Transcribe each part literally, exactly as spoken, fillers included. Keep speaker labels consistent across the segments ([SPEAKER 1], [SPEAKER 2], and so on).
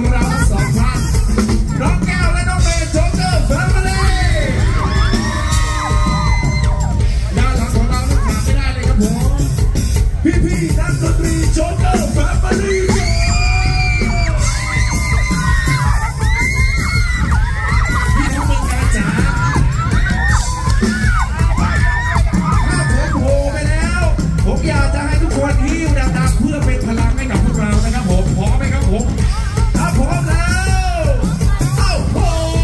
[SPEAKER 1] เราทั้งสองท่านน้องแก้วและน้องเมย์โจ๊กเกอร์แฟมิลี่ด้านหลังของเราต้องขาดไม่ได้เลยครับผมพี่ๆนักดนตรีโจ๊กเกอร์แฟมิลี่ผมอยากจะให้ทุกคนหิ้วดังๆเพื่อเป็นพลังให้กับพวกเรานะครับผมพร้อมไหมครับผมถ้าพร้อมแล้วเอ้าโห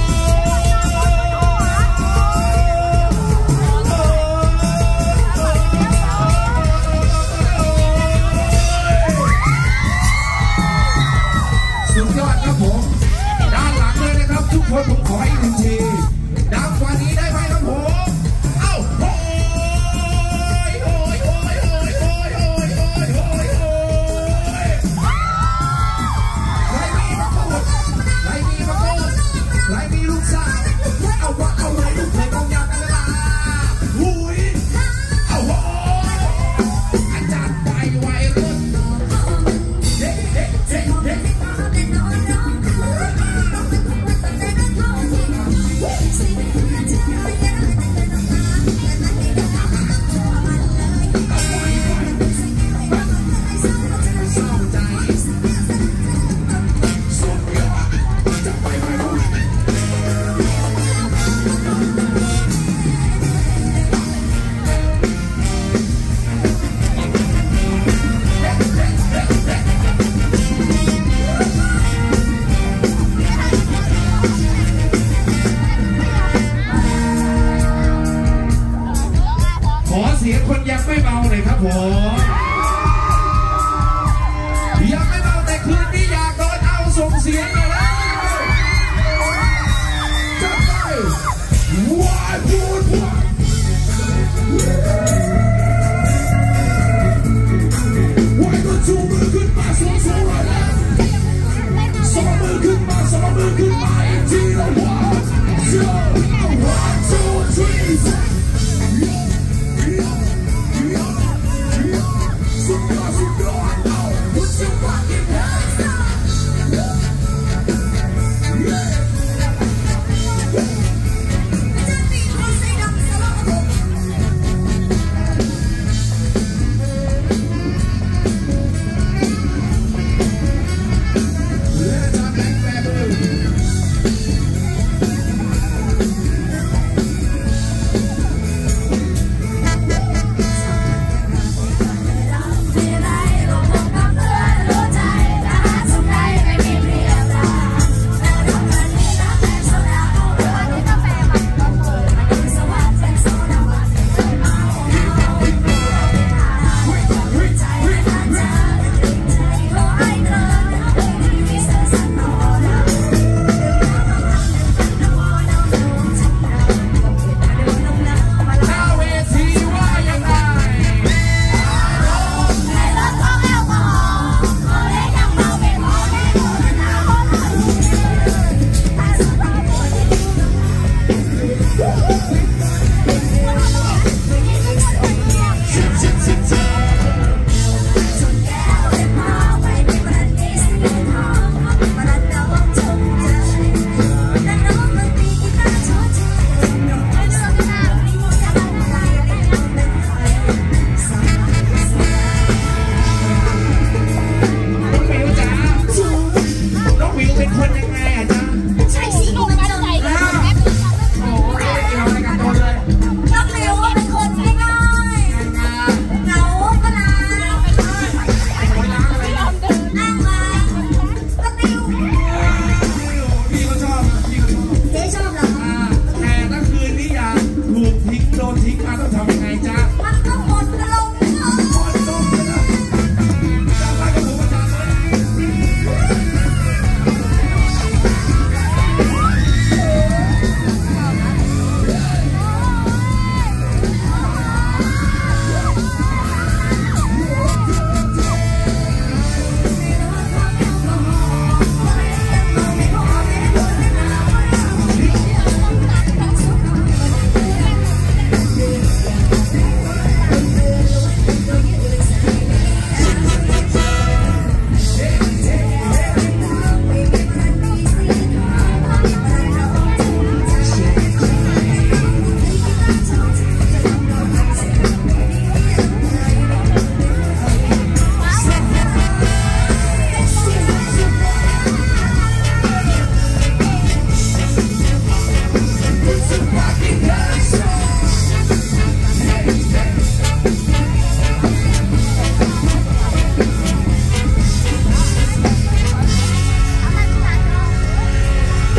[SPEAKER 1] สุดยอดครับผมด้านหลังเลยนะครับทุกคนผมขออีกหนึ่งทีดังกว่านี้ได้ไหมครับผมเอ้าโหคนยังไม่เมาเลยครับผมยังไม่เมาแต่คืนนี้อยากโดนเอาส่งเสียงเลยนะจัดไปว้ายพูดพูดว้ายก็ชูมือขึ้นมาสองสองเลยนะสองมือขึ้นมาสองมือขึ้นมาอีกทีละวันโย่one two threeสุดยอดสุดยอดเอาพุทธวัตรที่แพ้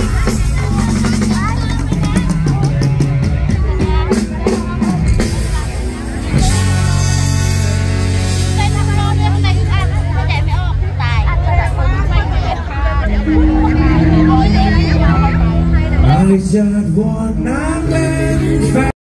[SPEAKER 1] I just wanna make